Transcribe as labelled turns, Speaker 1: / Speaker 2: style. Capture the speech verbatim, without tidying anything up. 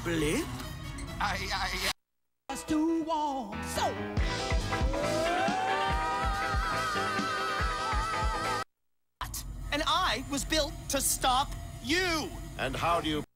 Speaker 1: Flip?
Speaker 2: I, I,
Speaker 1: I... too warm. So... And I was built to stop you.
Speaker 3: And how do you...